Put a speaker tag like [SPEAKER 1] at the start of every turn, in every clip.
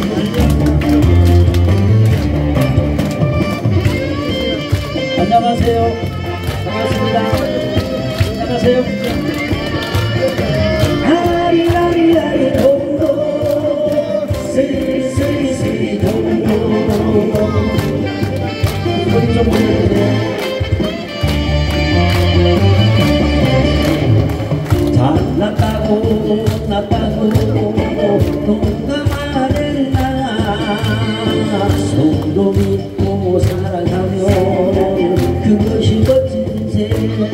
[SPEAKER 1] 안녕하세요. 반갑습니다. 안녕하세요. 아리아리아리 동동 스리스리스리 동동 소리 좀 올려주세요. 잘났다고 났다고 동감하는 나 손도 믿고 살아가면 그것이 멋진 인생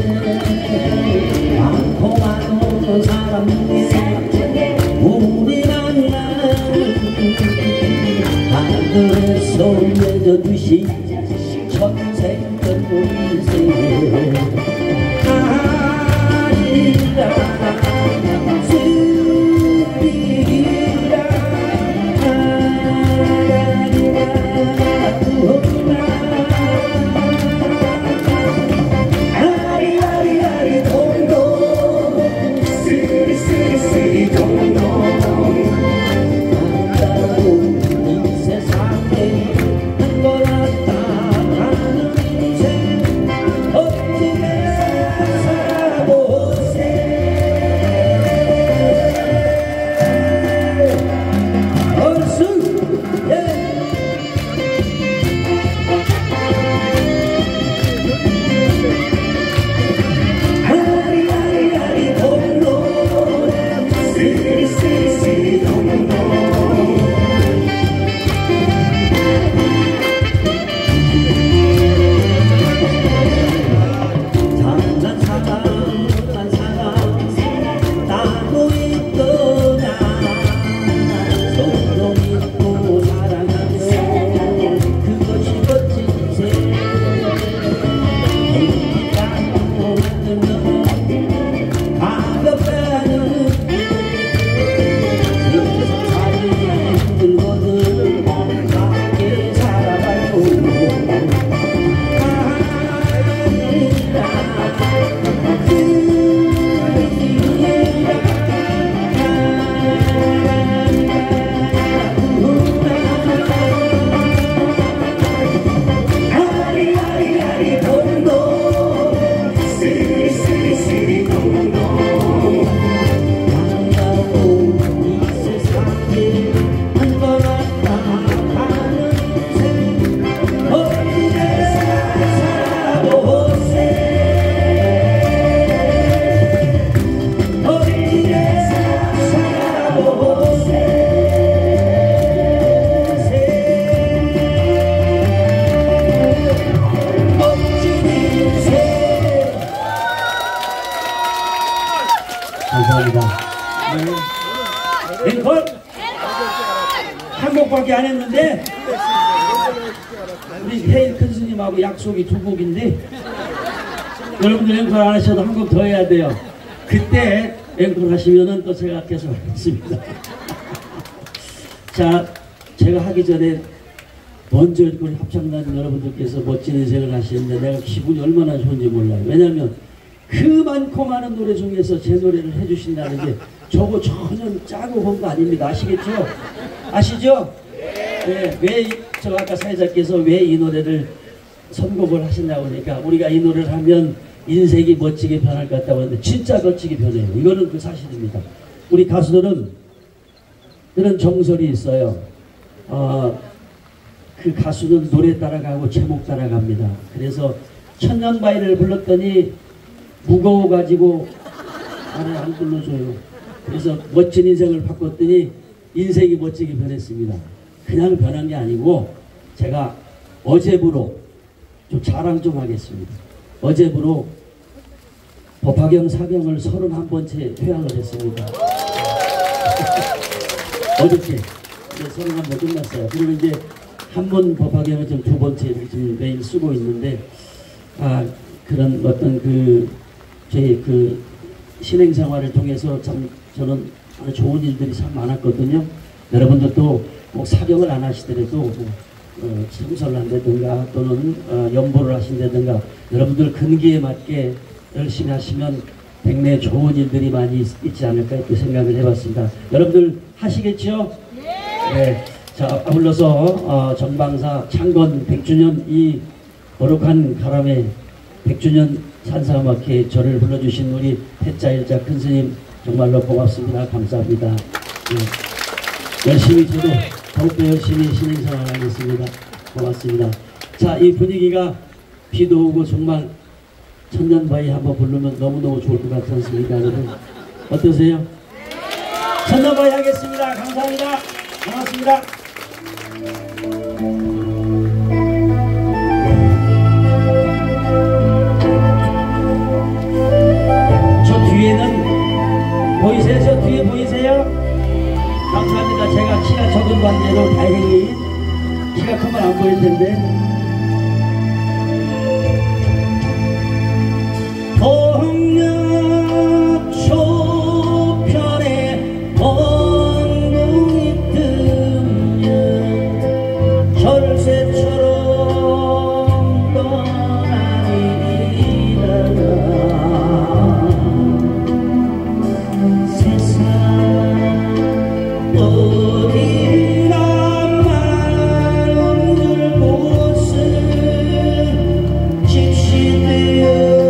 [SPEAKER 1] 많고 많은 사람 중에 우리 만나 하늘에서 맺어주신 천생연분 인생 감사합니다. 네. 앵콜 한 곡밖에 안 했는데 우리 헤일 큰 스님하고 약속이 두 곡인데 여러분들 앵콜 안 하셔도 한 곡 더 해야 돼요. 그때 앵콜 하시면은 또 제가 계속 하겠습니다. 자, 제가 하기 전에 먼저 우리 합창단 여러분들께서 멋진 인생을 하시는데 내가 기분이 얼마나 좋은지 몰라요. 왜냐하면 그 많고 많은 노래 중에서 제 노래를 해주신다는 게 저거 전혀 짜고 본 거 아닙니다. 아시겠죠? 아시죠? 네. 왜 저 아까 사회자께서 왜 이 노래를 선곡을 하시냐고 하니까 우리가 이 노래를 하면 인생이 멋지게 변할 것 같다고 하는데 진짜 멋지게 변해요. 이거는 그 사실입니다. 우리 가수들은 그런 정설이 있어요. 그 가수는 노래 따라가고 제목 따라갑니다. 그래서 천년바위를 불렀더니 무거워가지고 안 불러줘요. 그래서 멋진 인생을 바꿨더니 인생이 멋지게 변했습니다. 그냥 변한 게 아니고 제가 어제부로 좀 자랑 좀 하겠습니다. 어제부로 법화경 사경을 31번째 회항을 했습니다. 어저께 31번 끝났어요. 그리고 이제 한 번 법화경을 좀 두 번째 지금 매일 쓰고 있는데 그런 어떤 제 신행 생활을 통해서 참 저는 아주 좋은 일들이 참 많았거든요. 여러분들도 꼭 사경을 안 하시더라도 참선을 한다든가 또는 연보를 하신다든가 여러분들 근기에 맞게 열심히 하시면 백내 좋은 일들이 많이 있지 않을까 이렇게 생각을 해봤습니다. 여러분들 하시겠죠? 네. 자, 아울러서 전방사 창건 100주년 이 거룩한 가람의 100주년 산사음악회 저를 불러주신 우리 태자일자 큰스님 정말로 고맙습니다. 감사합니다. 네. 열심히 저도 더욱더 열심히 신행생활 하겠습니다. 고맙습니다. 자, 이 분위기가 비도 오고 정말 천년바위 한번 부르면 너무너무 좋을 것 같지 않습니까? 여러분 어떠세요? 천년바위 하겠습니다. 감사합니다. 고맙습니다. 저 뒤에는 보이세요? 저 뒤에 보이세요? 감사합니다. 제가 키가 적은 관계로 다행히 키가 크면 안 보일 텐데. 동력초편에 번궁이 뜨면 절세처럼 떠나리라. 세상 어딘가 마음을 곳은 집시되어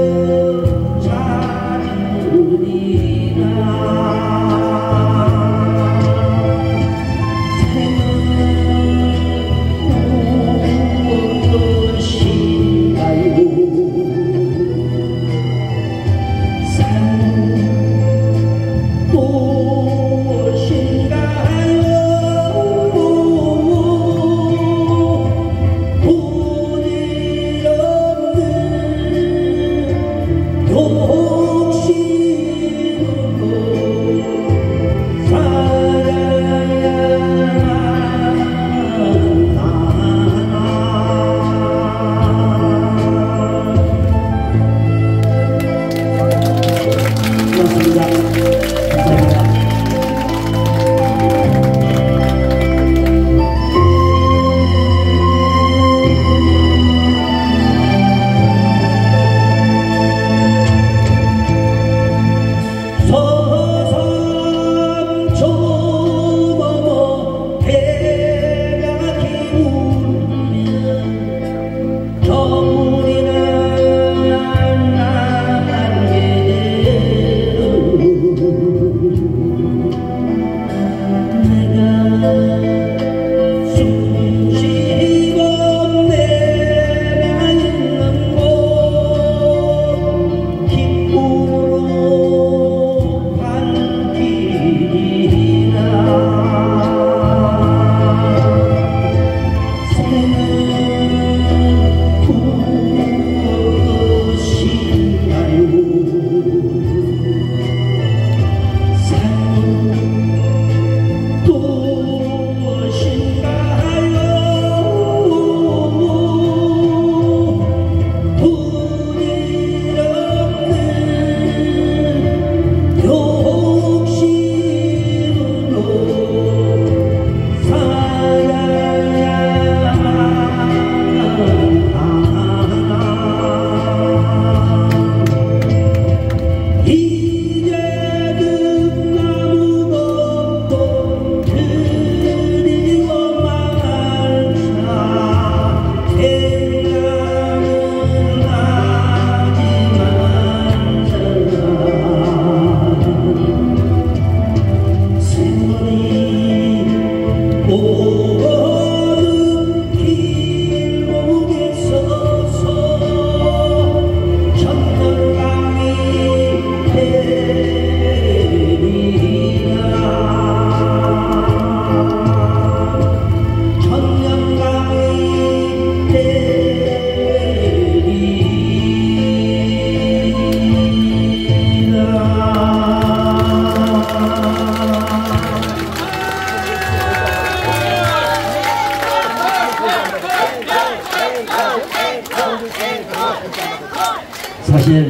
[SPEAKER 1] 사실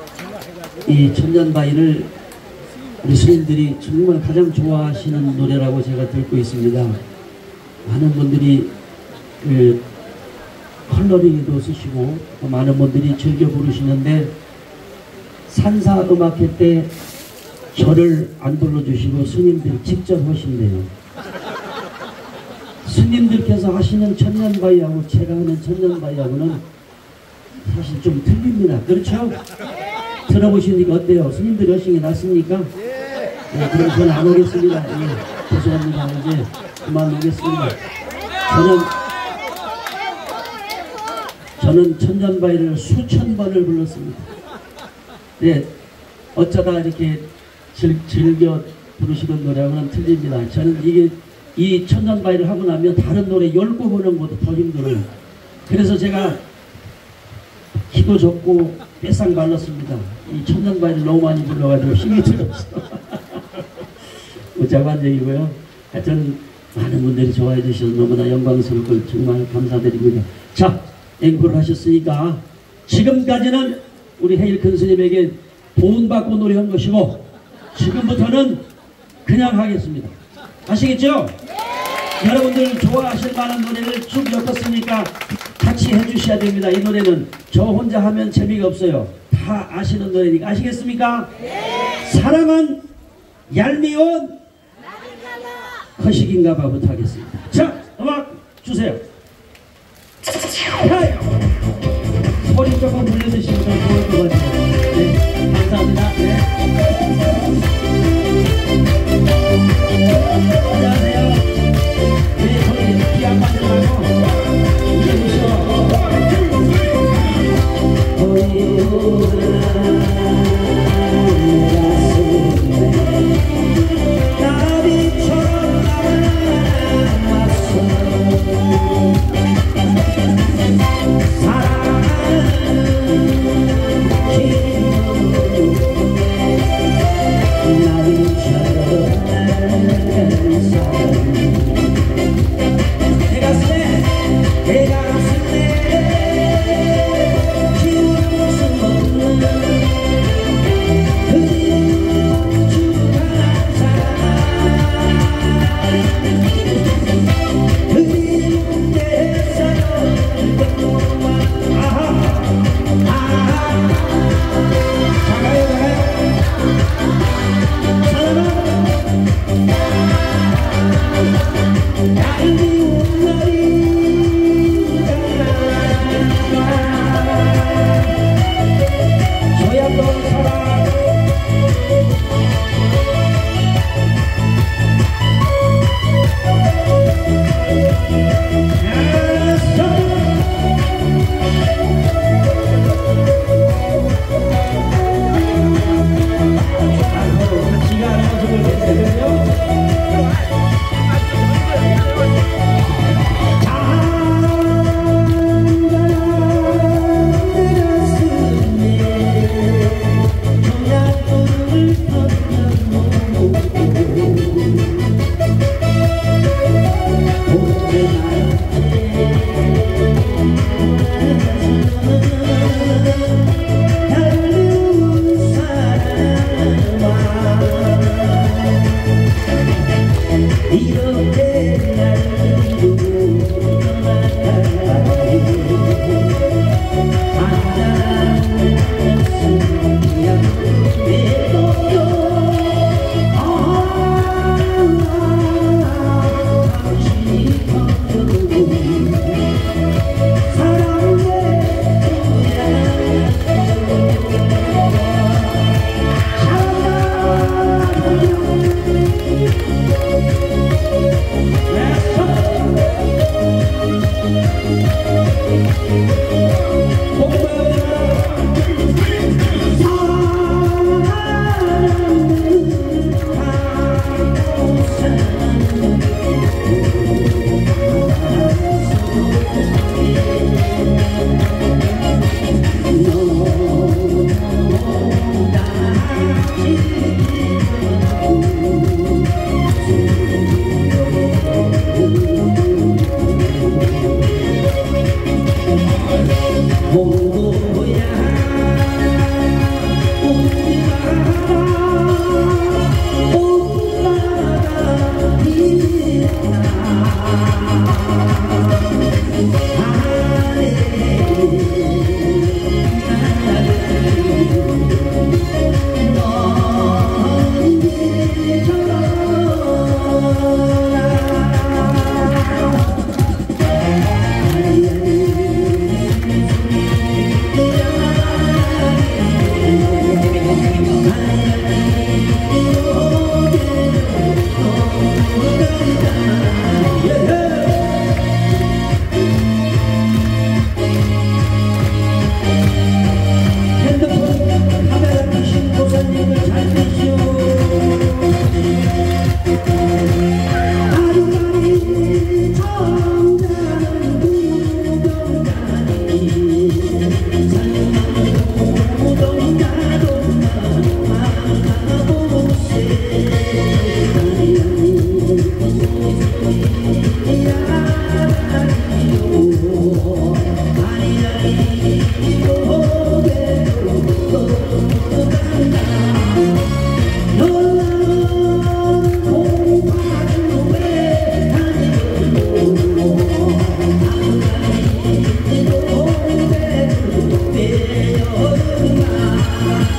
[SPEAKER 1] 이 천년바위를 우리 스님들이 정말 가장 좋아하시는 노래라고 제가 듣고 있습니다. 많은 분들이 그 컬러링도 쓰시고 많은 분들이 즐겨 부르시는데 산사음악회 때 저를 안 불러주시고 스님들이 직접 하신대요. 스님들께서 하시는 천년바위하고 제가 하는 천년바위하고는 사실 좀 틀립니다. 그렇죠? 들어보시니까 어때요? 스님들 열심히 났습니까? 네, 그럼 저는 안 오겠습니다. 예, 죄송합니다. 이제 그만 오겠습니다. 저는 천년바위를 수천 번을 불렀습니다. 네, 어쩌다 이렇게 즐겨 부르시는 노래하고는 틀립니다. 저는 이 천년바위를 하고 나면 다른 노래 10곡 부르는 것도 더 힘들어요. 그래서 제가 키도 적고 뺏상 발랐습니다. 이 천년바위를 너무 많이 불러가지고 힘이 들었어. 무자관 얘기고요. 하여튼 많은 분들이 좋아해 주셔서 너무나 영광스럽고 정말 감사드리고요. 자, 앵콜을 하셨으니까 지금까지는 우리 헤일큰 스님에게 돈 받고 노래한 것이고 지금부터는 그냥 하겠습니다. 아시겠죠? 네. 여러분들 좋아하실 만한 노래를 쭉 엮었으니까 같이 해주셔야 됩니다. 이 노래는 저 혼자 하면 재미가 없어요. 다 아시는 노래니까. 아시겠습니까? 네. 사랑은 얄미운 거식인가봐부터 하겠습니다. 자, 음악 주세요. 소리 조금 불려주시면 좋을 것 같아요. 네, 감사합니다. 네. 안녕하세요. 네, 저기 기안 받지 말고 이제 보시오. 나비처럼 남았어.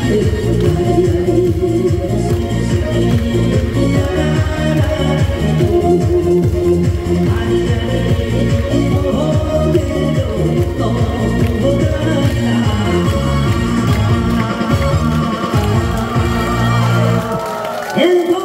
[SPEAKER 1] 예.